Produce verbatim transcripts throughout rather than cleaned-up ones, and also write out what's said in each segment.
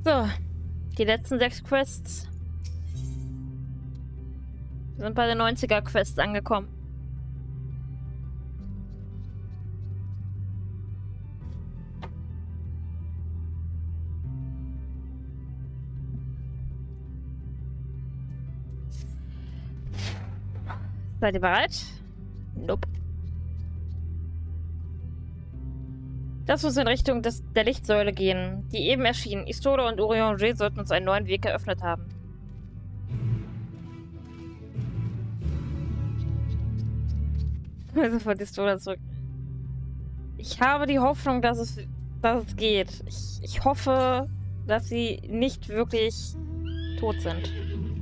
So, die letzten sechs Quests. Wir sind bei den neunziger Quests angekommen. Seid ihr bereit? Nope. Das muss in Richtung des, der Lichtsäule gehen, die eben erschien. Istola und Urianger sollten uns einen neuen Weg eröffnet haben. Also von Istola zurück. Ich habe die Hoffnung, dass es, dass es geht. Ich, ich hoffe, dass sie nicht wirklich tot sind.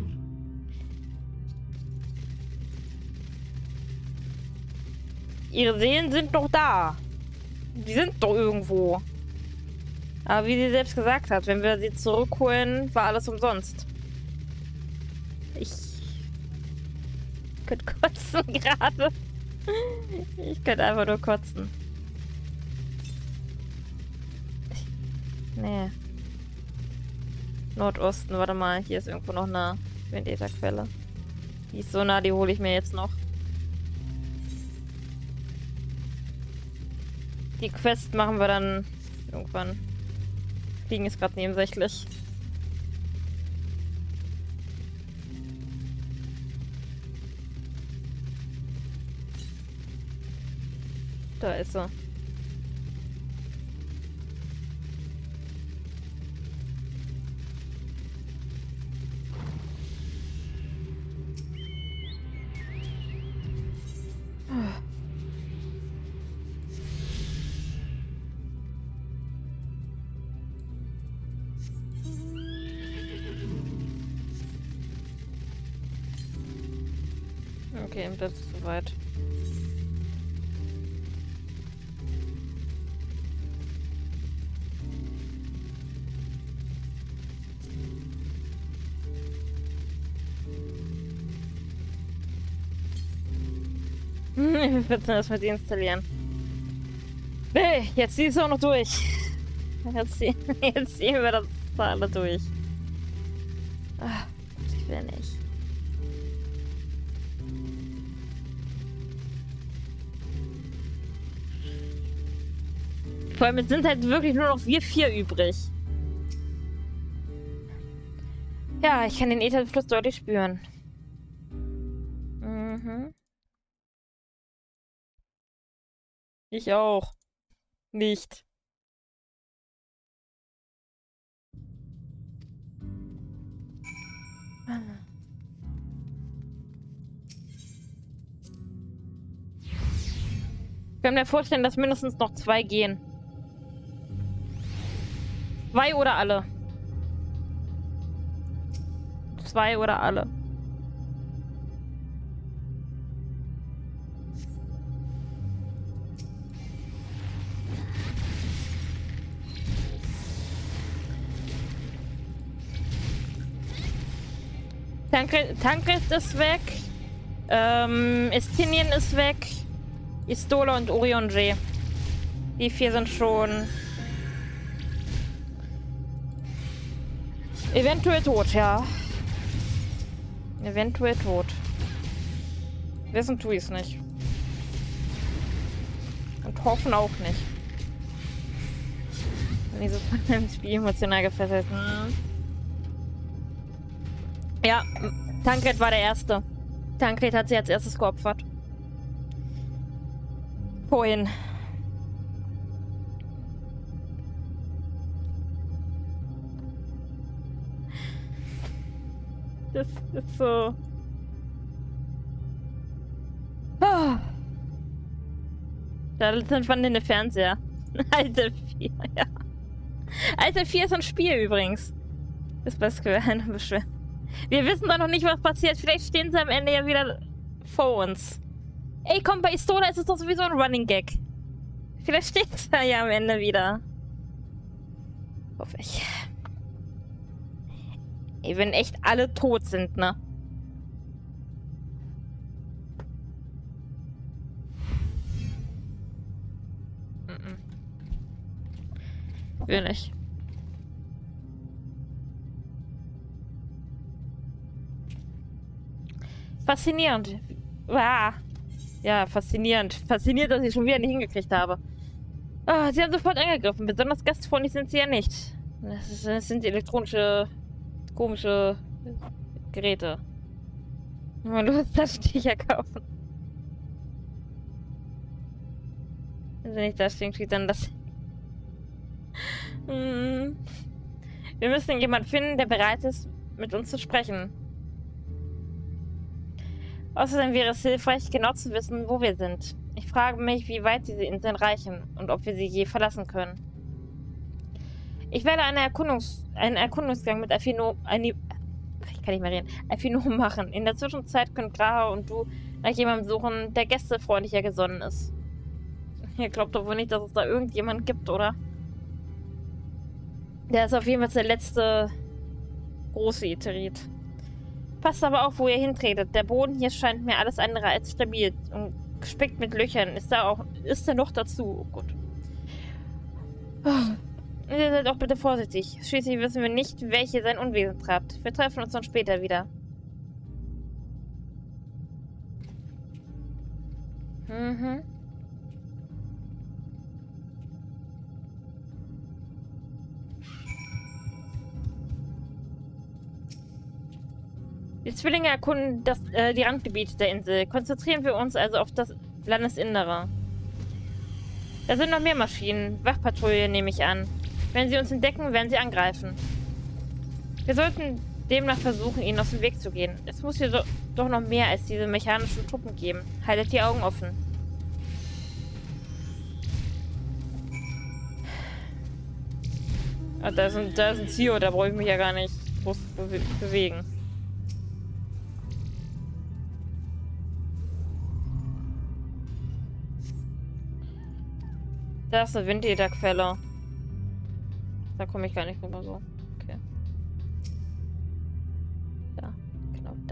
Ihre Seelen sind noch da. Die sind doch irgendwo. Aber wie sie selbst gesagt hat, wenn wir sie zurückholen, war alles umsonst. Ich könnte kotzen gerade. Ich könnte einfach nur kotzen. Nee. Nordosten, warte mal. Hier ist irgendwo noch eine Vendetta-Quelle. Die ist so nah, die hole ich mir jetzt noch. Die Quest machen wir dann irgendwann. Fliegen ist gerade nebensächlich. Da ist sie. Okay, das ist soweit. Wir müssen das mit installieren. Nee, jetzt zieh es auch noch durch. Jetzt, zieh, jetzt ziehen wir das alle durch. Ach, ich will nicht. Vor allem, es sind halt wirklich nur noch wir vier übrig. Ja, ich kann den Ätherfluss deutlich spüren. Mhm. Ich auch. Nicht. Ich kann mir vorstellen, dass mindestens noch zwei gehen. Zwei oder alle. Zwei oder alle. Tankred, Tankred ist weg. Ähm, Estinien ist weg. Istola und Urianger. Die vier sind schon eventuell tot, ja. Eventuell tot. Wissen tue ich es nicht. Und hoffen auch nicht. Wenn die so von dem Spiel emotional gefesselt. Hm. Ja, Tankred war der Erste. Tankred hat sie als erstes geopfert. Vorhin. Das ist so... Oh. Da sind wandelnde Fernseher. Alte vier, ja. Alte vier ist ein Spiel übrigens. Das Beste eine Beschwerde. Wir wissen doch noch nicht, was passiert. Vielleicht stehen sie am Ende ja wieder vor uns. Ey, komm, bei Istola ist es doch sowieso ein Running Gag. Vielleicht steht es ja am Ende wieder. Hoffe ich. Ey, wenn echt alle tot sind, ne? Will nicht. Faszinierend. Wow. Ja, faszinierend. Faszinierend, dass ich schon wieder nicht hingekriegt habe. Oh, sie haben sofort angegriffen. Besonders gastfreundlich sind sie ja nicht. Das, ist, das sind elektronische, komische Geräte. Mal los, Taschentücher kaufen. Wenn sie nicht da stehen, steht dann das... hm. Wir müssen jemanden finden, der bereit ist, mit uns zu sprechen. Außerdem wäre es hilfreich, genau zu wissen, wo wir sind. Ich frage mich, wie weit diese Inseln reichen und ob wir sie je verlassen können. Ich werde eine Erkundungs einen Erkundungsgang mit Alfino... Eine, ich kann nicht mehr reden. Alfino machen. In der Zwischenzeit können Graha und du nach jemandem suchen, der gästefreundlicher gesonnen ist. Ihr glaubt doch wohl nicht, dass es da irgendjemand gibt, oder? Der ist auf jeden Fall der letzte große Iterit. Passt aber auf, wo ihr hintretet. Der Boden hier scheint mir alles andere als stabil und gespickt mit Löchern. Ist da auch, ist da noch dazu? Oh Gott. Oh. Ihr seid auch bitte vorsichtig. Schließlich wissen wir nicht, welche sein Unwesen treibt. Wir treffen uns dann später wieder. Mhm. Die Zwillinge erkunden das, äh, die Randgebiete der Insel. Konzentrieren wir uns also auf das Landesinnere. Da sind noch mehr Maschinen. Wachpatrouille nehme ich an. Wenn sie uns entdecken, werden sie angreifen. Wir sollten demnach versuchen, ihnen aus dem Weg zu gehen. Es muss hier do doch noch mehr als diese mechanischen Truppen geben. Haltet die Augen offen. Ah, da ist ein, da ist ein Zio, da brauche ich mich ja gar nicht groß be bewegen. Da ist eine Windjägerquelle. Da komme ich gar nicht rüber so. Okay. Da, genau da.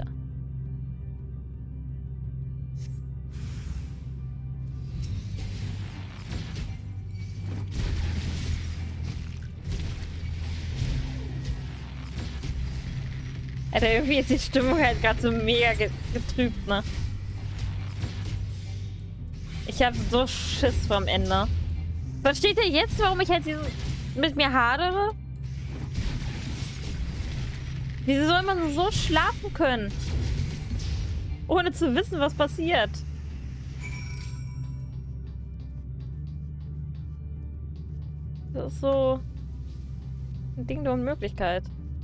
Alter, irgendwie ist die Stimmung halt gerade so mega getrübt, ne? Ich habe so Schiss vom Ende. Versteht ihr jetzt, warum ich halt diesen, mit mir hadere? Wieso soll man so schlafen können? Ohne zu wissen, was passiert. Das ist so ein Ding der Unmöglichkeit.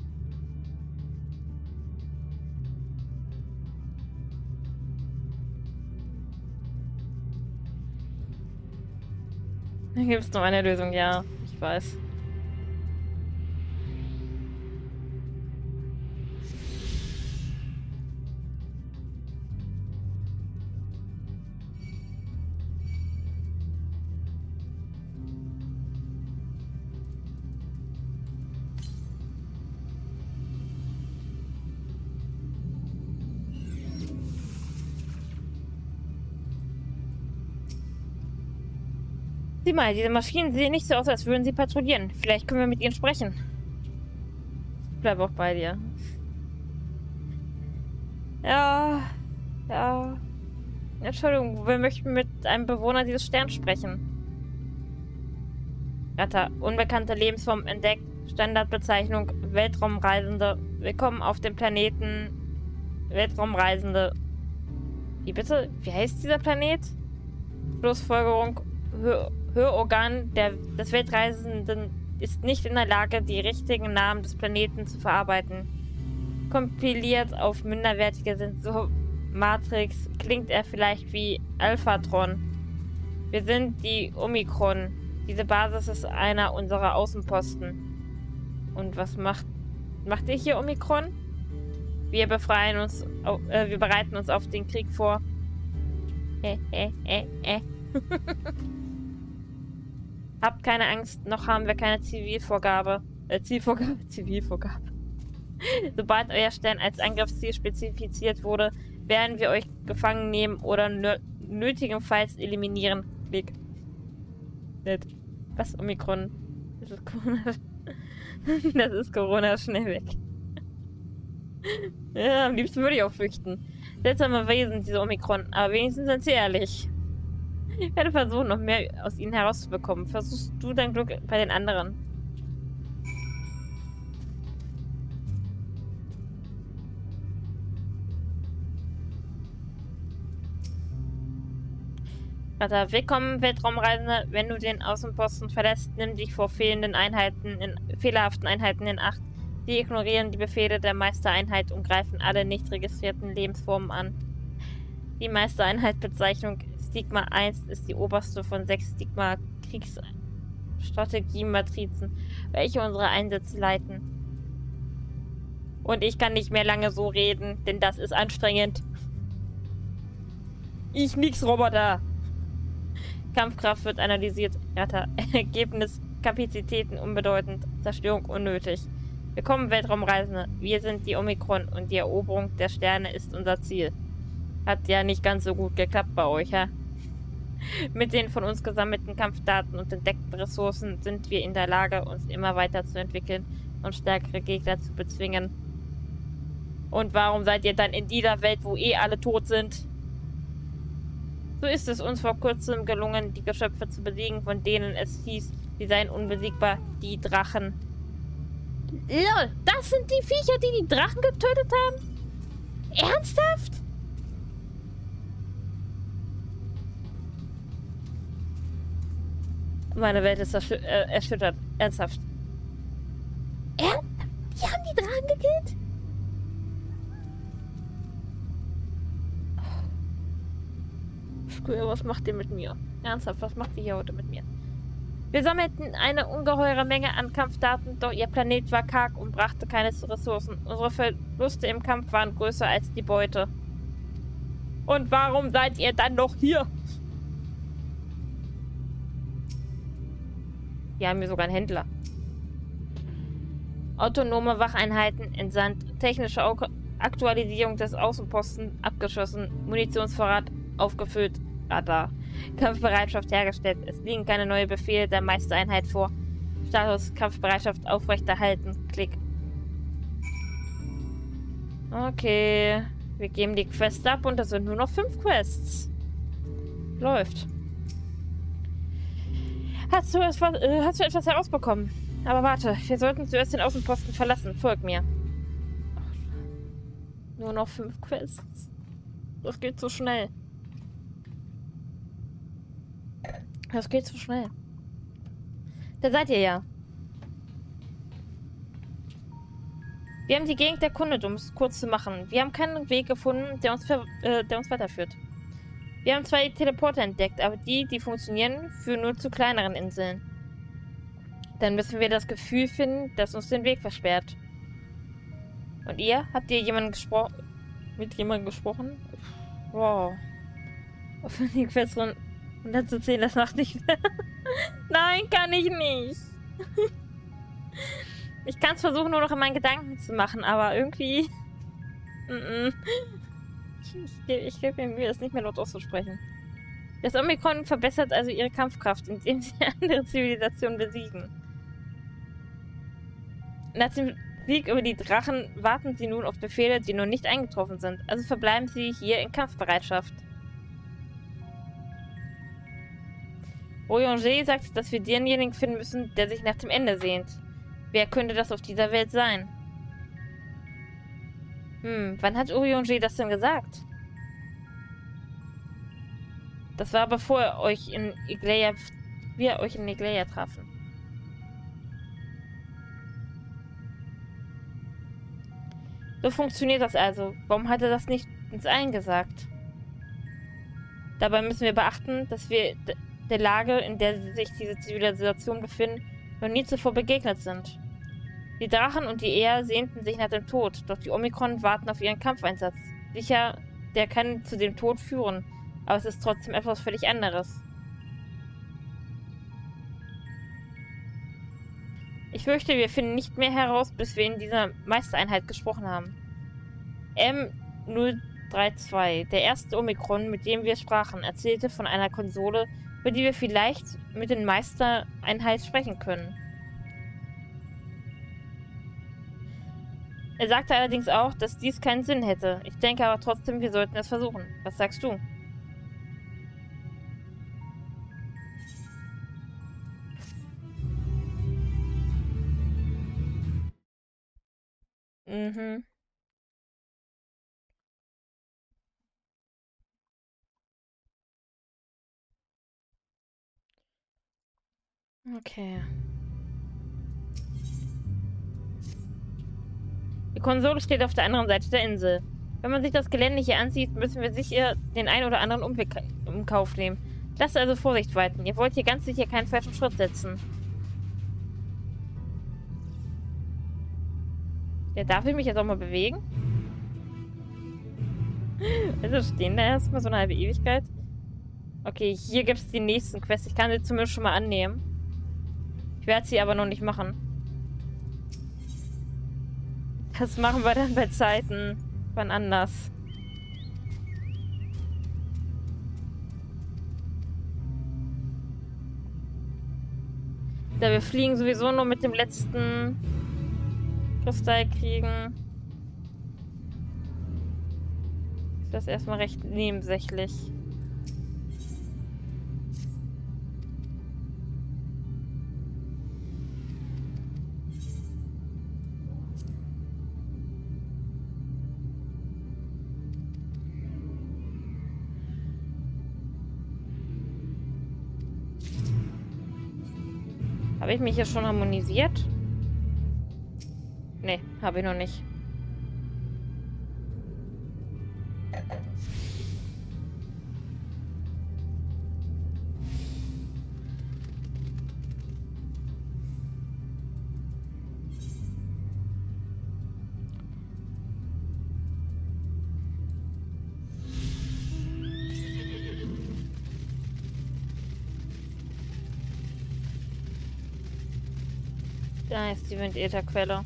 Da gibt es nur eine Lösung, ja. Ich weiß. Sieh mal, diese Maschinen sehen nicht so aus, als würden sie patrouillieren. Vielleicht können wir mit ihnen sprechen. Ich bleibe auch bei dir. Ja, ja. Entschuldigung, wir möchten mit einem Bewohner dieses Sterns sprechen. Ratter, unbekannte Lebensform entdeckt. Standardbezeichnung Weltraumreisende. Willkommen auf dem Planeten Weltraumreisende. Wie bitte? Wie heißt dieser Planet? Schlussfolgerung. Hör Hörorgan der, des Weltreisenden ist nicht in der Lage, die richtigen Namen des Planeten zu verarbeiten. Kompiliert auf minderwertige Sensormatrix klingt er vielleicht wie Alphatron. Wir sind die Omikron. Diese Basis ist einer unserer Außenposten. Und was macht, macht ihr hier, Omikron? Wir befreien uns, äh, wir bereiten uns auf den Krieg vor. Äh, äh, äh, äh. Habt keine Angst, noch haben wir keine Zivilvorgabe. Äh, Zielvorgabe, Zivilvorgabe. Sobald euer Stern als Angriffsziel spezifiziert wurde, werden wir euch gefangen nehmen oder nötigenfalls eliminieren. Klick. Nett. Was? Omikron? Das ist Corona. Das ist Corona. Schnell weg. Ja, am liebsten würde ich auch flüchten. Seltsame Wesen, diese Omikron. Aber wenigstens sind sie ehrlich. Ich werde versuchen, noch mehr aus ihnen herauszubekommen. Versuchst du dein Glück bei den anderen. Warte, willkommen, Weltraumreisende. Wenn du den Außenposten verlässt, nimm dich vor fehlenden Einheiten in, fehlerhaften Einheiten in Acht. Sie ignorieren die Befehle der Meistereinheit und greifen alle nicht registrierten Lebensformen an. Die Meistereinheit-Bezeichnung Stigma eins ist die oberste von sechs Stigma-Kriegsstrategie-Matrizen, welche unsere Einsätze leiten. Und ich kann nicht mehr lange so reden, denn das ist anstrengend. Ich nix, Roboter! Kampfkraft wird analysiert. Ratter. Ergebnis: Kapazitäten unbedeutend. Zerstörung unnötig. Willkommen, Weltraumreisende. Wir sind die Omikron und die Eroberung der Sterne ist unser Ziel. Hat ja nicht ganz so gut geklappt bei euch, hä? Mit den von uns gesammelten Kampfdaten und entdeckten Ressourcen sind wir in der Lage, uns immer weiter zu entwickeln und stärkere Gegner zu bezwingen. Und warum seid ihr dann in dieser Welt, wo eh alle tot sind? So ist es uns vor kurzem gelungen, die Geschöpfe zu besiegen, von denen es hieß, sie seien unbesiegbar, die Drachen. Lol, das sind die Viecher, die die Drachen getötet haben? Ernsthaft? Meine Welt ist erschü äh, erschüttert. Ernsthaft. Ernsthaft? Die haben die Drachen gekillt? Früher, was macht ihr mit mir? Ernsthaft, was macht ihr hier heute mit mir? Wir sammelten eine ungeheure Menge an Kampfdaten, doch ihr Planet war karg und brachte keine Ressourcen. Unsere Verluste im Kampf waren größer als die Beute. Und warum seid ihr dann noch hier? Wir haben hier sogar einen Händler. Autonome Wacheinheiten entsandt. Technische Au Aktualisierung des Außenposten abgeschlossen. Munitionsvorrat aufgefüllt. Radar. Kampfbereitschaft hergestellt. Es liegen keine neuen Befehle der Meistereinheit vor. Status Kampfbereitschaft aufrechterhalten. Klick. Okay. Wir geben die Quest ab und das sind nur noch fünf Quests. Läuft. Hast du, etwas, äh, hast du etwas herausbekommen? Aber warte, wir sollten zuerst den Außenposten verlassen. Folg mir. Nur noch fünf Quests. Das geht so schnell. Das geht so schnell. Da seid ihr ja. Wir haben die Gegend erkundet, um es kurz zu machen. Wir haben keinen Weg gefunden, der uns, ver äh, der uns weiterführt. Wir haben zwei Teleporter entdeckt, aber die, die funktionieren, führen nur zu kleineren Inseln. Dann müssen wir das Gefühl finden, das uns den Weg versperrt. Und ihr? Habt ihr jemanden gesprochen? Mit jemandem gesprochen? Wow. Auf die Quest runterzuzählen, das macht nicht mehr. Nein, kann ich nicht. Ich kann es versuchen, nur noch in meinen Gedanken zu machen, aber irgendwie... Mm -mm. Ich, ich, ich gebe mir Mühe, das nicht mehr laut auszusprechen. Das Omikron verbessert also ihre Kampfkraft, indem sie andere Zivilisationen besiegen. Nach dem Sieg über die Drachen warten sie nun auf Befehle, die noch nicht eingetroffen sind. Also verbleiben sie hier in Kampfbereitschaft. Royanger sagt, dass wir denjenigen finden müssen, der sich nach dem Ende sehnt. Wer könnte das auf dieser Welt sein? Hm, wann hat Royanger das denn gesagt? Das war bevor ihr euch in Igleia, wir euch in Igleia trafen. So funktioniert das also. Warum hat er das nicht uns allen gesagt? Dabei müssen wir beachten, dass wir der Lage, in der sich diese Zivilisation befinden, noch nie zuvor begegnet sind. Die Drachen und die Eher sehnten sich nach dem Tod, doch die Omikron warten auf ihren Kampfeinsatz. Sicher, der kann zu dem Tod führen, aber es ist trotzdem etwas völlig anderes. Ich fürchte, wir finden nicht mehr heraus, bis wir in dieser Meistereinheit gesprochen haben. M null drei zwei, der erste Omikron, mit dem wir sprachen, erzählte von einer Konsole, über die wir vielleicht mit den Meistereinheit sprechen können. Er sagte allerdings auch, dass dies keinen Sinn hätte. Ich denke aber trotzdem, wir sollten es versuchen. Was sagst du? Mhm. Okay. Die Konsole steht auf der anderen Seite der Insel. Wenn man sich das Gelände hier ansieht, müssen wir sicher den einen oder anderen Umweg in Kauf nehmen. Lasst also Vorsicht walten. Ihr wollt hier ganz sicher keinen falschen Schritt setzen. Ja, darf ich mich jetzt auch mal bewegen? Also stehen da erstmal so eine halbe Ewigkeit. Okay, hier gibt es die nächsten Quests. Ich kann sie zumindest schon mal annehmen. Ich werde sie aber noch nicht machen. Das machen wir dann bei Zeiten. Wann anders. Da wir fliegen sowieso nur mit dem letzten Kristall kriegen. Ist das erstmal recht nebensächlich. Habe ich mich hier schon harmonisiert? Nee, habe ich noch nicht. Da ist die Windätherquelle.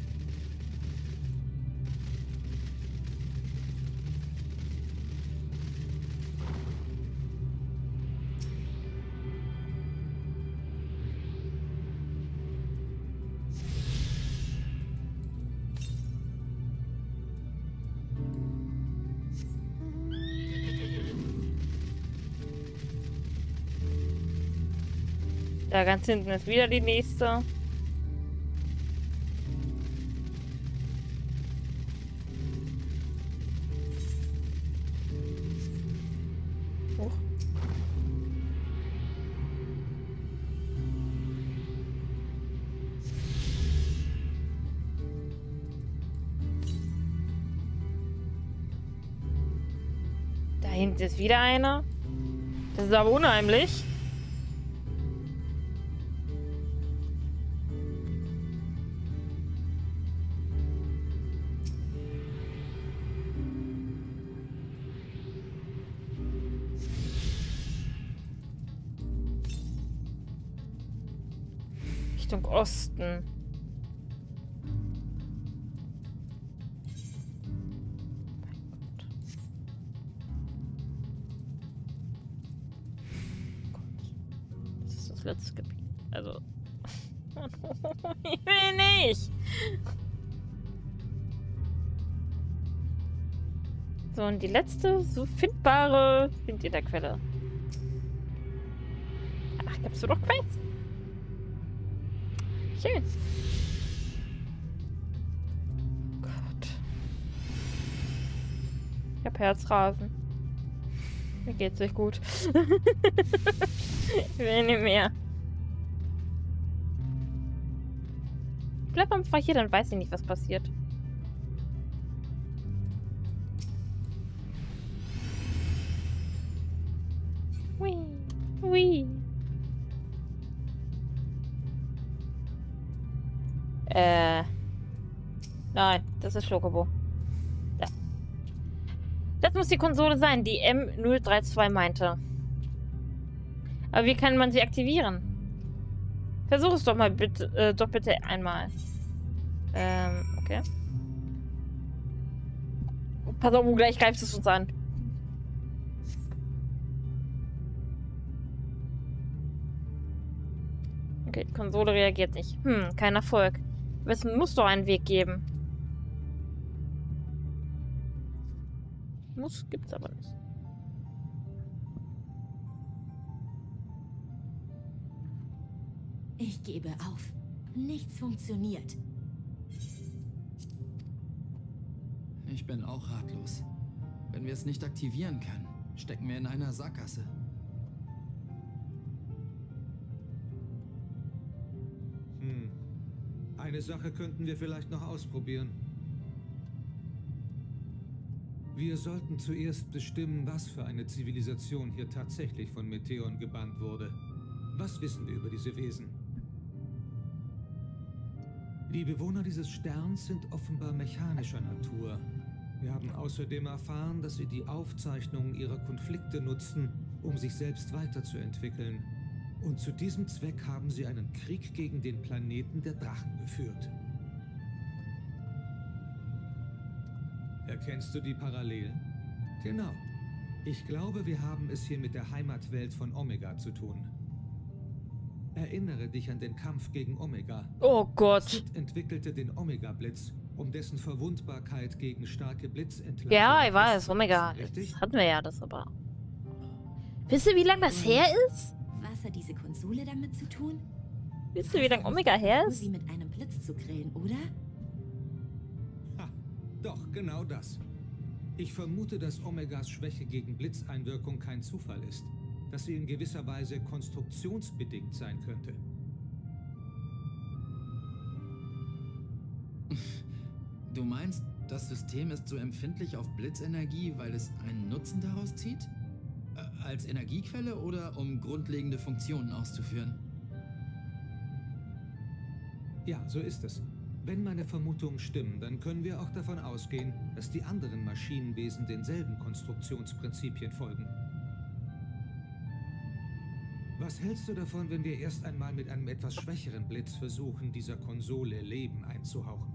Da ganz hinten ist wieder die nächste. Hoch. Da hinten ist wieder einer. Das ist aber unheimlich. Richtung Osten. Das ist das letzte Gebiet. Also. Ich will nicht. So, und die letzte so findbare Windätherquelle. Ach, gibst du doch Quests? Schön. Oh Gott. Ich hab Herzrasen. Mir geht's nicht gut. Ich will nicht mehr. Bleib einfach hier, dann weiß ich nicht, was passiert. Hui. Hui. Äh. Nein, das ist Schokobo. Da. Das muss die Konsole sein, die M null drei zwei meinte. Aber wie kann man sie aktivieren? Versuch es doch mal bitte, äh, doch bitte einmal. Ähm, okay. Pass auf, gleich greift es uns an. Okay, die Konsole reagiert nicht. Hm, kein Erfolg. Es muss doch einen Weg geben. Muss, gibt's aber nicht. Ich gebe auf. Nichts funktioniert. Ich bin auch ratlos. Wenn wir es nicht aktivieren können, stecken wir in einer Sackgasse. Hm. Eine Sache könnten wir vielleicht noch ausprobieren. Wir sollten zuerst bestimmen, was für eine Zivilisation hier tatsächlich von Meteoren gebannt wurde. Was wissen wir über diese Wesen? Die Bewohner dieses Sterns sind offenbar mechanischer Natur. Wir haben außerdem erfahren, dass sie die Aufzeichnungen ihrer Konflikte nutzen, um sich selbst weiterzuentwickeln. Und zu diesem Zweck haben sie einen Krieg gegen den Planeten der Drachen geführt. Erkennst du die Parallelen? Genau. Ich glaube, wir haben es hier mit der Heimatwelt von Omega zu tun. Erinnere dich an den Kampf gegen Omega. Oh Gott. Sid entwickelte den Omega-Blitz, um dessen Verwundbarkeit gegen starke Blitzentladungen. Ja, ich weiß, Omega. Richtig? Das hatten wir ja, das aber. Wisst ihr, wie lange das her ist? Was hat diese Konsole damit zu tun? Wisst ihr, wie lange Omega her Nur ist? sie mit einem Blitz zu grillen, oder? Ha, doch, genau das. Ich vermute, dass Omegas Schwäche gegen Blitzeinwirkung kein Zufall ist. Dass sie in gewisser Weise konstruktionsbedingt sein könnte. Du meinst, das System ist so empfindlich auf Blitzenergie, weil es einen Nutzen daraus zieht? Äh, als Energiequelle oder um grundlegende Funktionen auszuführen? Ja, so ist es. Wenn meine Vermutungen stimmen, dann können wir auch davon ausgehen, dass die anderen Maschinenwesen denselben Konstruktionsprinzipien folgen. Was hältst du davon, wenn wir erst einmal mit einem etwas schwächeren Blitz versuchen, dieser Konsole Leben einzuhauchen?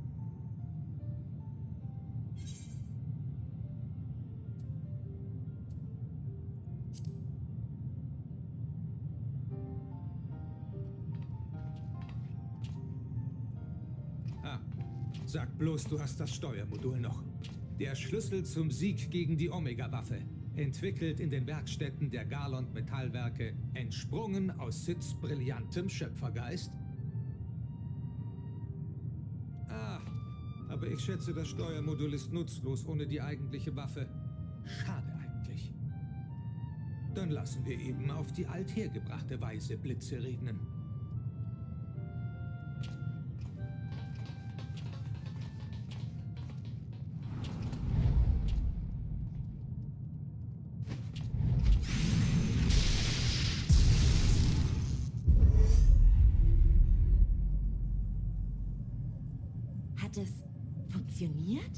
Ah, sag bloß, du hast das Steuermodul noch. Der Schlüssel zum Sieg gegen die Omega-Waffe. Entwickelt in den Werkstätten der Garlond Metallwerke, entsprungen aus Sids brillantem Schöpfergeist? Ah, aber ich schätze, das Steuermodul ist nutzlos ohne die eigentliche Waffe. Schade eigentlich. Dann lassen wir eben auf die althergebrachte Weise Blitze regnen. Hat es funktioniert?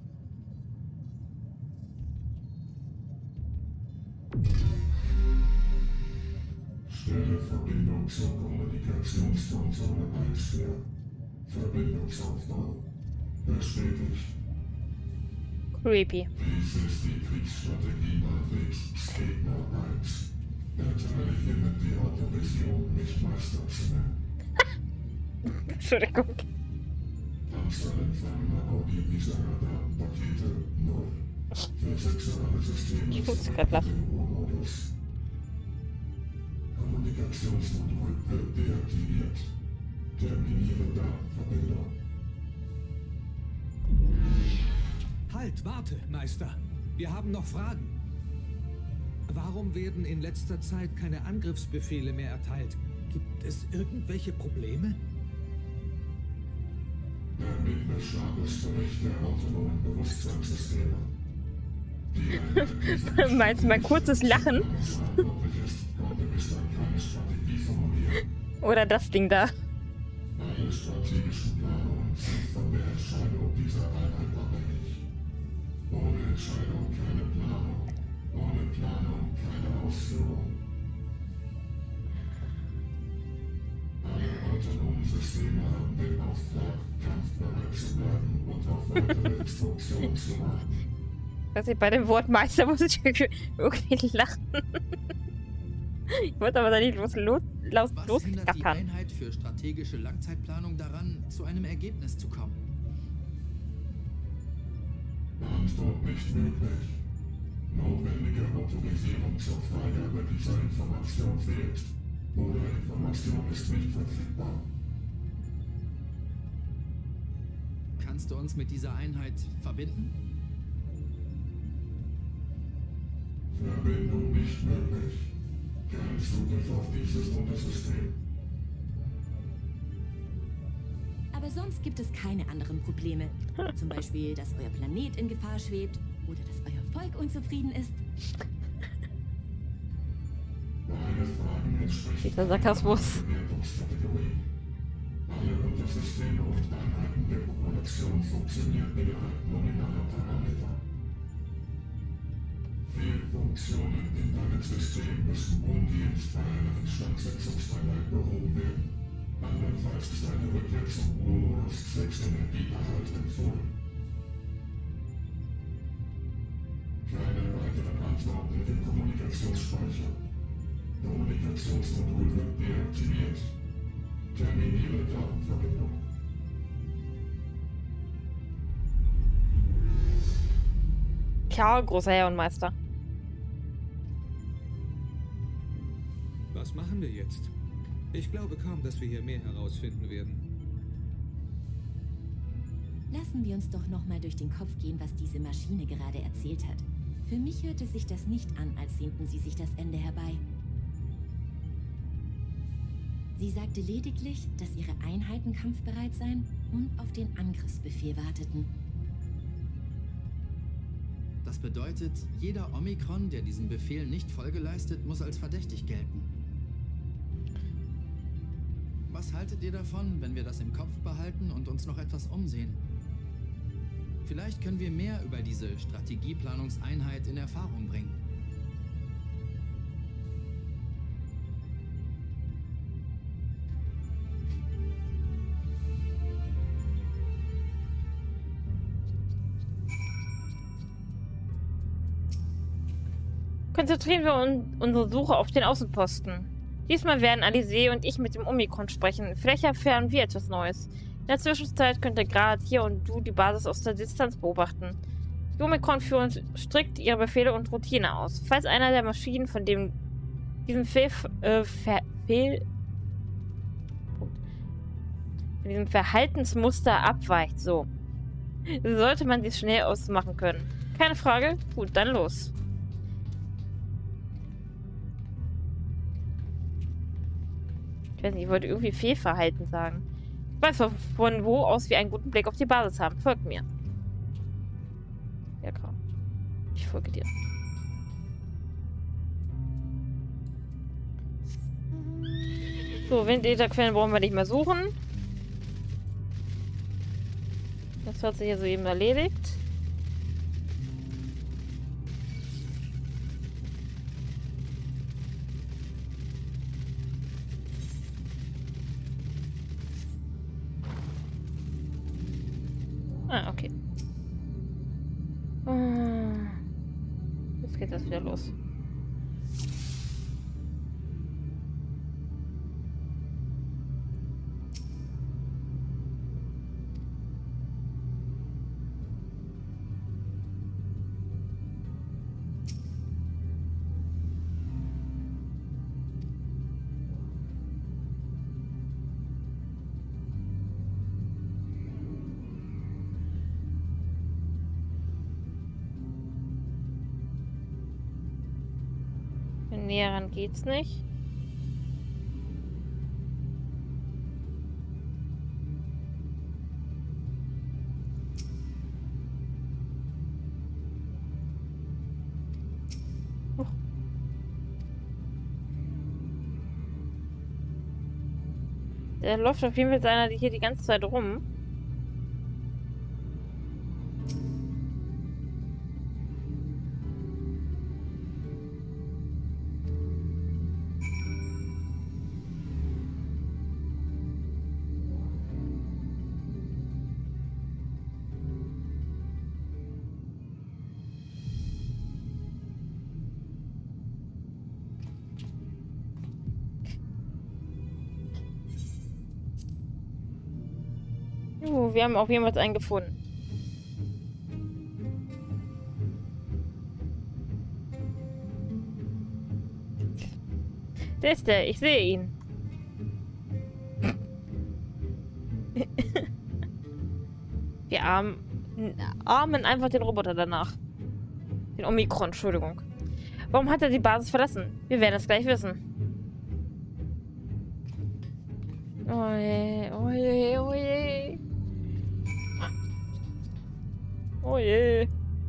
Stelle Verbindung zur Kommunikationskonsole eins her. Verbindungsaufbau bestätigt. Creepy. Dies ist die Kriegsstrategie Matrix Gegner eins. Erteile hiermit die Autorisierung, mich Meister zu nennen. Entschuldigung. Panzerempfang Audi Visara-Datenpakete null. Versetzere Systeme Ich musste gerade lachen. im Ruhemodus. Kommunikationsmodul wird deaktiviert. Terminiere Datenverbindung. Halt, warte, Meister. Wir haben noch Fragen. Warum werden in letzter Zeit keine Angriffsbefehle mehr erteilt? Gibt es irgendwelche Probleme? Damit Beschlagsbericht der autonomen Bewusstseinssysteme. Meinst du mein kurzes Lachen? Oder das Ding da? Alle strategischen Planungen sind von der Entscheidung dieser Einheit abhängig. Ohne Entscheidung keine Planung. Ohne Planung keine Ausführung. Alle autonomen Systeme haben den Auftrag, kampfbereit zu bleiben und auf weitere Instruktionen zu warten. Weiß ich, bei dem Wort Meister muss ich irgendwie lachen. Ich wollte aber da nicht los, los, los, Was hindert die losgackern. Einheit für strategische Langzeitplanung daran, zu einem Ergebnis zu kommen? Antwort nicht möglich. Notwendige Autorisierung zur Freigabe dieser Information fehlt. Oder Information ist nicht verfügbar. Kannst du uns mit dieser Einheit verbinden? Verbindung nicht möglich. Kein Zugriff auf dieses Untersystem. Aber sonst gibt es keine anderen Probleme. Zum Beispiel, dass euer Planet in Gefahr schwebt oder dass euer Volk unzufrieden ist. Meine Fragen entsprechen Dieser Sarkasmus. Bewertungskategorie. Alle Untersysteme und Einheiten der Population funktionieren innerhalb nominaler Parameter. Fehlfunktionen in deinem System müssen umgehend bei einer Instandsetzungseinheit behoben werden. Andernfalls ist eine Rückkehr zum Urmodus zwecks Energieerhalt empfohlen. Keine weiteren Antworten im Kommunikationsspeicher. Kommunikationsmodul wird deaktiviert. Terminiere Datenverbindung. Tja, großer Herr und Meister. Was machen wir jetzt? Ich glaube kaum, dass wir hier mehr herausfinden werden. Lassen wir uns doch noch mal durch den Kopf gehen, was diese Maschine gerade erzählt hat. Für mich hörte sich das nicht an, als sehnten sie sich das Ende herbei. Sie sagte lediglich, dass ihre Einheiten kampfbereit seien und auf den Angriffsbefehl warteten. Das bedeutet, jeder Omikron, der diesem Befehl nicht Folge leistet, muss als verdächtig gelten. Was haltet ihr davon, wenn wir das im Kopf behalten und uns noch etwas umsehen? Vielleicht können wir mehr über diese Strategieplanungseinheit in Erfahrung bringen. Konzentrieren wir un unsere Suche auf den Außenposten. Diesmal werden Alice und ich mit dem Omikron sprechen. Vielleicht erfahren wir etwas Neues. In der Zwischenzeit könnt ihr gerade hier und du die Basis aus der Distanz beobachten. Die Omikron führen strikt ihre Befehle und Routine aus. Falls einer der Maschinen von dem diesem Fehl, äh, Ver Fehl von diesem Verhaltensmuster abweicht, so sollte man dies schnell ausmachen können. Keine Frage? Gut, dann los. Ich weiß nicht, ich wollte irgendwie Fehlverhalten sagen. Ich weiß von wo aus wir einen guten Blick auf die Basis haben. Folgt mir. Ja, klar. Ich folge dir. So, Windätherquellen brauchen wir nicht mehr suchen. Das hat sich hier soeben erledigt. Ah, okay. Jetzt geht das wieder los. Näher ran geht's nicht. Oh. Der läuft auf jeden Fall einer hier die ganze Zeit rum. Uh, wir haben auch jemals einen gefunden. Der ist der, ich sehe ihn. Wir armen, armen einfach den Roboter danach. Den Omikron, Entschuldigung. Warum hat er die Basis verlassen? Wir werden es gleich wissen. Oh je, oh je, oh je. Oh je.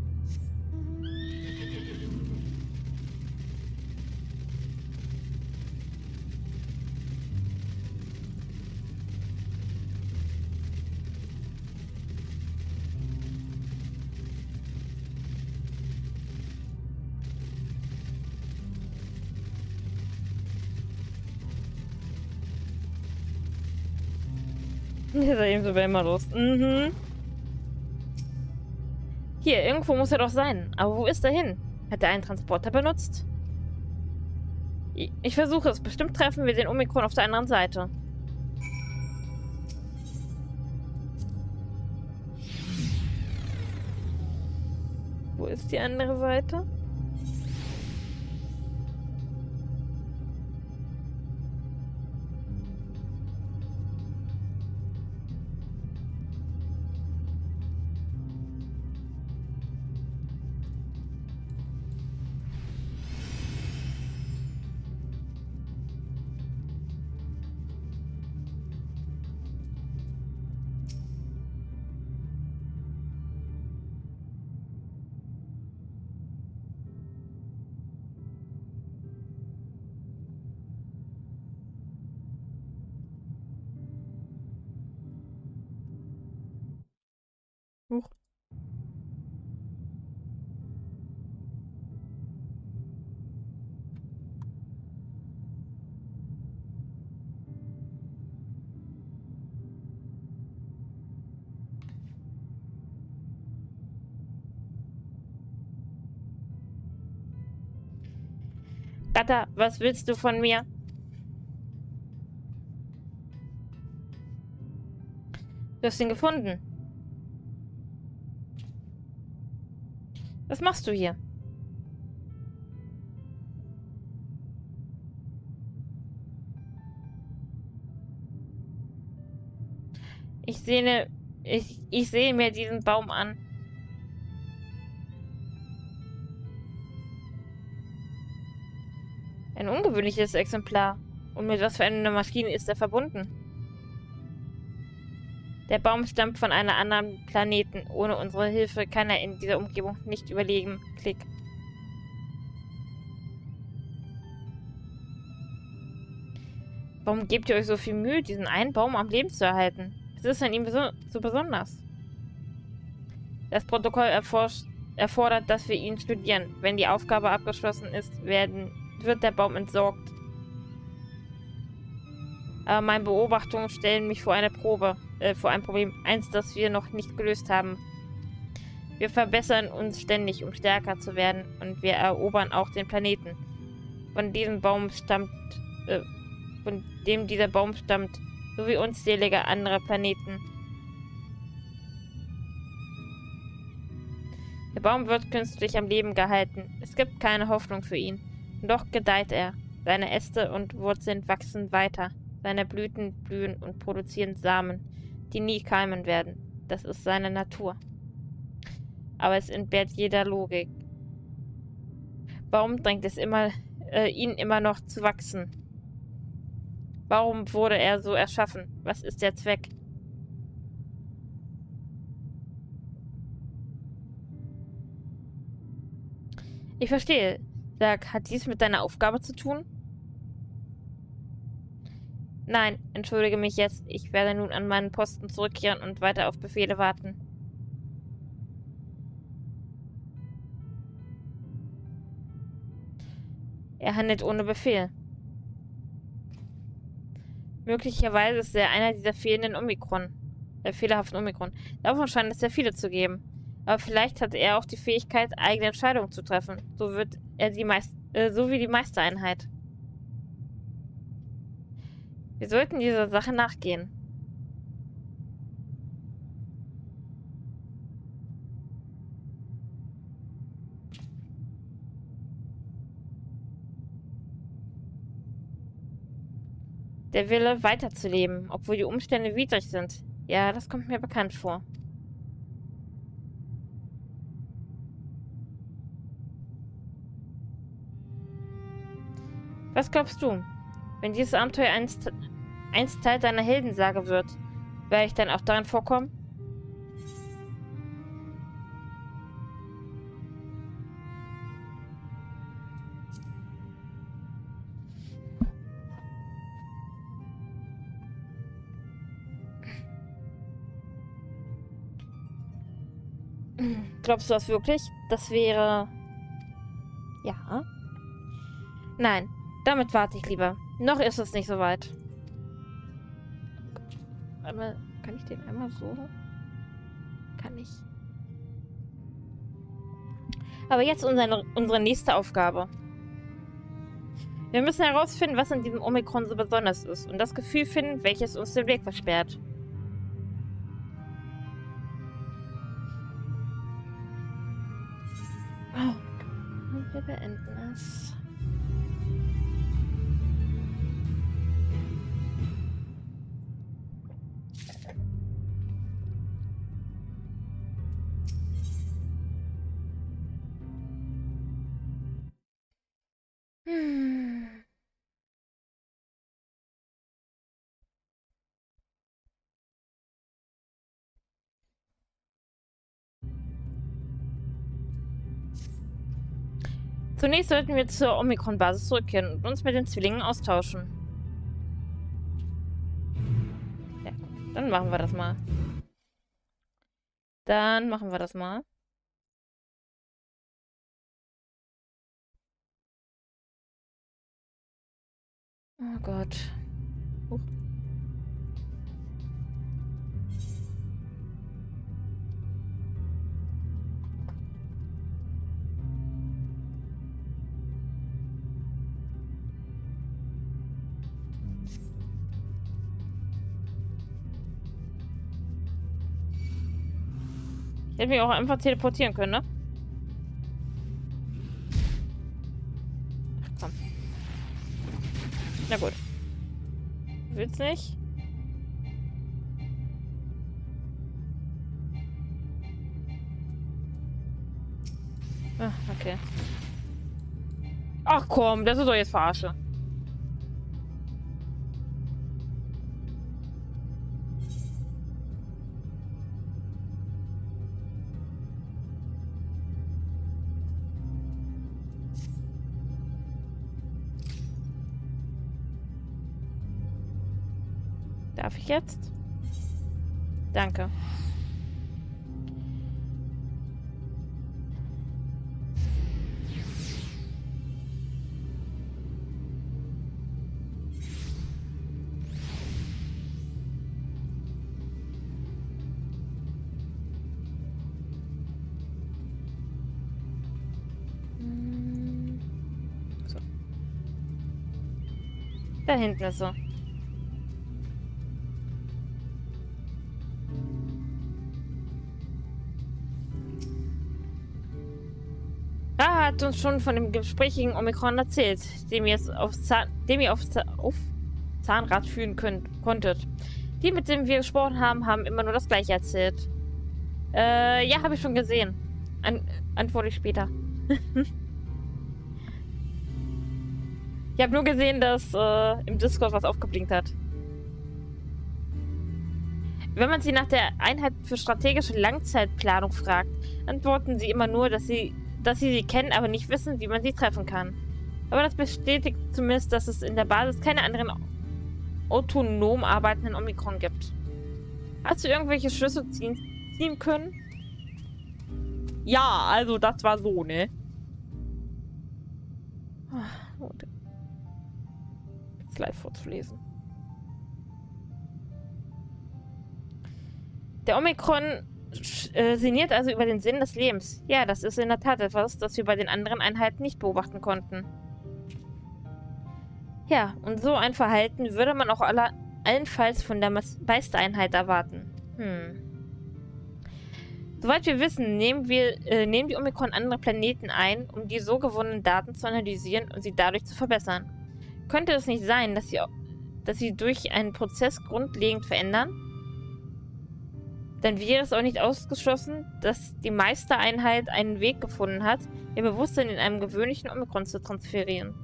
Der sah eben so immer los. Mhm. Hier, irgendwo muss er doch sein. Aber wo ist er hin? Hat er einen Transporter benutzt? Ich, ich versuche es. Bestimmt treffen wir den Omikron auf der anderen Seite. Wo ist die andere Seite? Huch. Gata, was willst du von mir? Du hast ihn gefunden. Was machst du hier? Ich sehe, ich, ich sehe mir diesen Baum an. Ein ungewöhnliches Exemplar. Und mit was für einer Maschine ist er verbunden? Der Baum stammt von einem anderen Planeten. Ohne unsere Hilfe kann er in dieser Umgebung nicht überleben. Klick. Warum gebt ihr euch so viel Mühe, diesen einen Baum am Leben zu erhalten? Was ist an ihm so, so besonders? Das Protokoll erforscht, erfordert, dass wir ihn studieren. Wenn die Aufgabe abgeschlossen ist, werden, wird der Baum entsorgt. Aber meine Beobachtungen stellen mich vor eine Probe, äh, vor ein Problem. Eins, das wir noch nicht gelöst haben. Wir verbessern uns ständig, um stärker zu werden. Und wir erobern auch den Planeten. Von diesem Baum stammt, äh, von dem dieser Baum stammt, sowie unzählige andere Planeten. Der Baum wird künstlich am Leben gehalten. Es gibt keine Hoffnung für ihn. Und doch gedeiht er. Seine Äste und Wurzeln wachsen weiter. Seine Blüten blühen und produzieren Samen, die nie keimen werden. Das ist seine Natur. Aber es entbehrt jeder Logik. Warum drängt es immer, äh, ihn immer noch zu wachsen? Warum wurde er so erschaffen? Was ist der Zweck? Ich verstehe. Sag, hat dies mit deiner Aufgabe zu tun? Nein, entschuldige mich jetzt. Ich werde nun an meinen Posten zurückkehren und weiter auf Befehle warten. Er handelt ohne Befehl. Möglicherweise ist er einer dieser fehlenden Omikron. Der fehlerhaften Omikron. Davon scheint es sehr viele zu geben. Aber vielleicht hat er auch die Fähigkeit, eigene Entscheidungen zu treffen. So wird er die Meist äh, so wie die Meistereinheit. Wir sollten dieser Sache nachgehen. Der Wille, weiterzuleben, obwohl die Umstände widrig sind. Ja, das kommt mir bekannt vor. Was glaubst du? Wenn dieses Abenteuer einst, einst Teil deiner Heldensage wird, werde ich dann auch darin vorkommen? Glaubst du das wirklich? Das wäre... Ja. Nein, damit warte ich lieber. Noch ist es nicht so weit. Einmal, kann ich den einmal so? Kann ich. Aber jetzt unsere, unsere nächste Aufgabe. Wir müssen herausfinden, was in diesem Omikron so besonders ist und das Gefühl finden, welches uns den Weg versperrt. Oh. Und wir beenden es. Hm. Zunächst sollten wir zur Omikron-Basis zurückkehren und uns mit den Zwillingen austauschen. Ja, gut. Dann machen wir das mal. Dann machen wir das mal. Oh Gott. Huch. Ich hätte mich auch einfach teleportieren können, ne? Ach komm. Na gut. Willst nicht? Ah, okay. Ach komm, das ist doch jetzt Verarsche. Darf ich jetzt? Danke. Hm. So. Da hinten ist so. Ra hat uns schon von dem gesprächigen Omikron erzählt, dem ihr auf, Zahn, dem ihr auf, Zahn, auf Zahnrad fühlen könnt, konntet. Die, mit denen wir gesprochen haben, haben immer nur das Gleiche erzählt. Äh, ja, habe ich schon gesehen. An antworte ich später. Ich habe nur gesehen, dass äh, im Discord was aufgeblinkt hat. Wenn man sie nach der Einheit für strategische Langzeitplanung fragt, antworten sie immer nur, dass sie dass sie sie kennen, aber nicht wissen, wie man sie treffen kann. Aber das bestätigt zumindest, dass es in der Basis keine anderen autonom arbeitenden Omikron gibt. Hast du irgendwelche Schlüsse ziehen, ziehen können? Ja, also das war so, ne? Oh, jetzt live vorzulesen. Der Omikron äh, sinniert also über den Sinn des Lebens. Ja, das ist in der Tat etwas, das wir bei den anderen Einheiten nicht beobachten konnten. Ja, und so ein Verhalten würde man auch aller, allenfalls von der Meistereinheit erwarten. Hm. Soweit wir wissen, nehmen, wir, äh, nehmen die Omikron andere Planeten ein, um die so gewonnenen Daten zu analysieren und sie dadurch zu verbessern. Könnte es nicht sein, dass sie, dass sie durch einen Prozess grundlegend verändern? Dann wäre es auch nicht ausgeschlossen, dass die Meistereinheit einen Weg gefunden hat, ihr Bewusstsein in einem gewöhnlichen Omikron zu transferieren.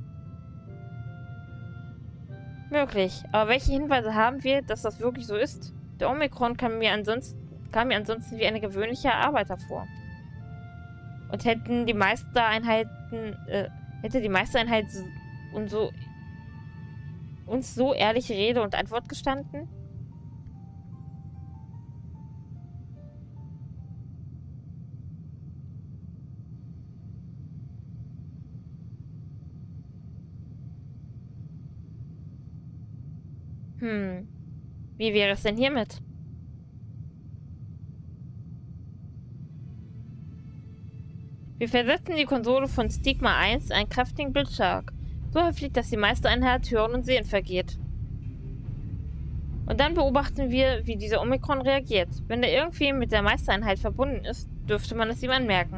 Möglich, aber welche Hinweise haben wir, dass das wirklich so ist? Der Omikron kam mir ansonsten, kam mir ansonsten wie eine gewöhnliche Arbeiter vor. Und hätten die Meistereinheiten, äh, hätte die Meistereinheit so, und so, uns so ehrliche Rede und Antwort gestanden? Hm. Wie wäre es denn hiermit? Wir versetzen die Konsole von Stigma eins einen kräftigen Blitzschlag. So heftig, dass die Meistereinheit Hören und Sehen vergeht. Und dann beobachten wir, wie dieser Omikron reagiert. Wenn er irgendwie mit der Meistereinheit verbunden ist, dürfte man es ihm anmerken.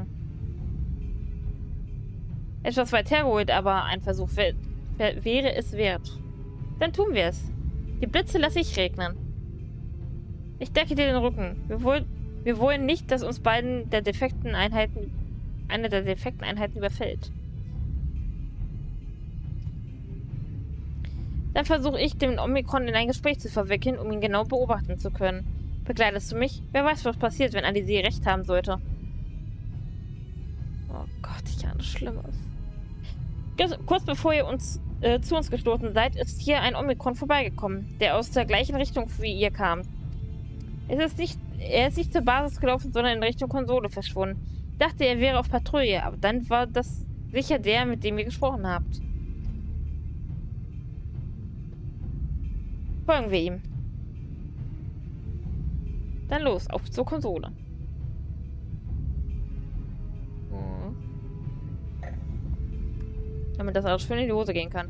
Etwas weit hergeholt, aber ein Versuch wäre es wert. Dann tun wir es. Die Blitze lasse ich regnen. Ich decke dir den Rücken. Wir, wohl, wir wollen nicht, dass uns beiden der defekten Einheiten, eine der defekten Einheiten überfällt. Dann versuche ich, den Omikron in ein Gespräch zu verwickeln, um ihn genau beobachten zu können. Begleitest du mich? Wer weiß, was passiert, wenn Alizé recht haben sollte. Oh Gott, ich ahne Schlimmes. Kurz bevor ihr uns äh, zu uns gestoßen seid, ist hier ein Omikron vorbeigekommen, der aus der gleichen Richtung wie ihr kam. Es ist nicht, er ist nicht zur Basis gelaufen, sondern in Richtung Konsole verschwunden. Ich dachte, er wäre auf Patrouille, aber dann war das sicher der, mit dem ihr gesprochen habt. Folgen wir ihm. Dann los, auf zur Konsole. Hm. Damit das alles schön in die Hose gehen kann.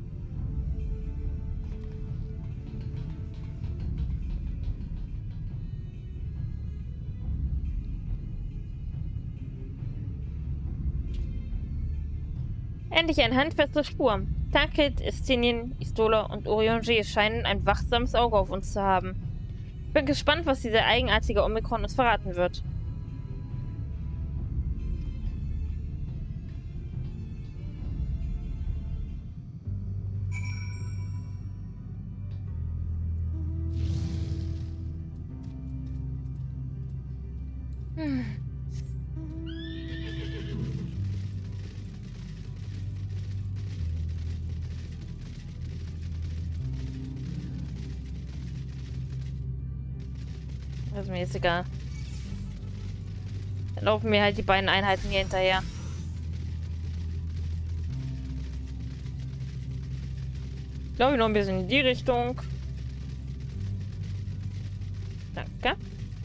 Endlich eine handfeste Spur. Tankred, Estinien, Istola und Orion G scheinen ein wachsames Auge auf uns zu haben. Ich bin gespannt, was dieser eigenartige Omikron uns verraten wird. Hm. Das ist mir jetzt egal. Dann laufen mir halt die beiden Einheiten hier hinterher. Ich glaube noch ein bisschen in die Richtung. Danke.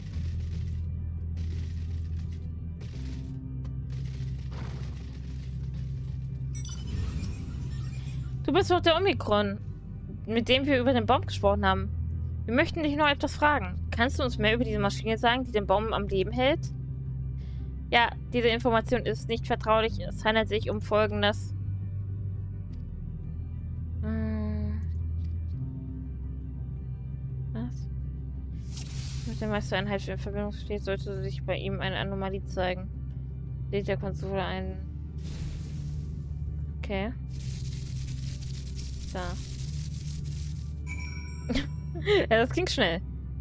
Du bist doch der Omikron, mit dem wir über den Baum gesprochen haben. Wir möchten dich noch etwas fragen. Kannst du uns mehr über diese Maschine sagen, die den Baum am Leben hält? Ja, diese Information ist nicht vertraulich. Es handelt sich um Folgendes. Hm. Was? Mit der Meistereinheit in Verbindung steht, sollte sich bei ihm eine Anomalie zeigen. Lädt der Konsole ein... Okay. Da. Ja, das ging schnell.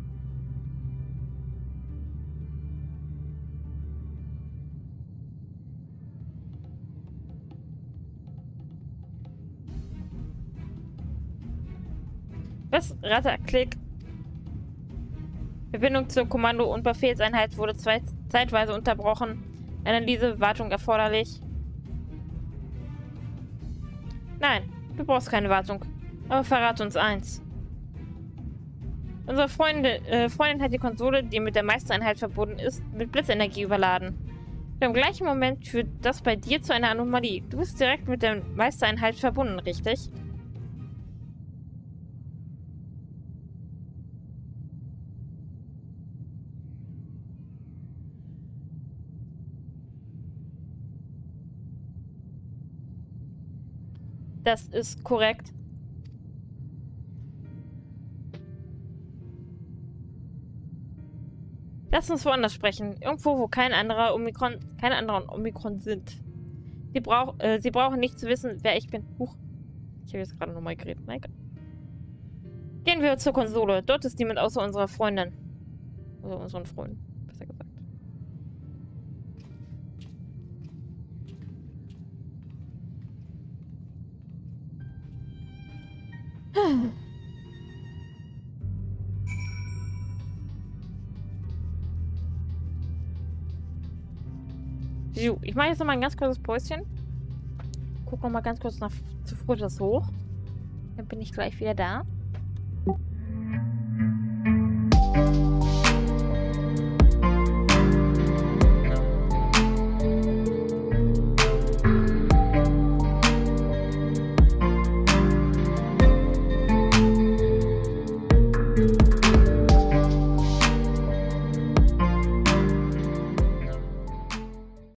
Was? Ratter, Klick. Verbindung zur Kommando- und Befehlseinheit wurde zwei zeitweise unterbrochen. Analyse, Wartung erforderlich. Nein, du brauchst keine Wartung. Aber verrate uns eins. Unsere Freunde, äh, Freundin hat die Konsole, die mit der Meistereinheit verbunden ist, mit Blitzenergie überladen. Im gleichen Moment führt das bei dir zu einer Anomalie. Du bist direkt mit der Meistereinheit verbunden, richtig? Das ist korrekt. Lass uns woanders sprechen. Irgendwo, wo kein anderer Omikron, keine anderen Omikron sind. Sie, brauch, äh, sie brauchen nicht zu wissen, wer ich bin. Huch. Ich habe jetzt gerade nochmal geredet. Na egal. Gehen wir zur Konsole. Dort ist niemand außer unserer Freundin. Oder unseren Freunden, besser gesagt. So, ich mache jetzt noch mal ein ganz kurzes Päuschen. Guck noch mal ganz kurz nach zu Frutas hoch. Dann bin ich gleich wieder da.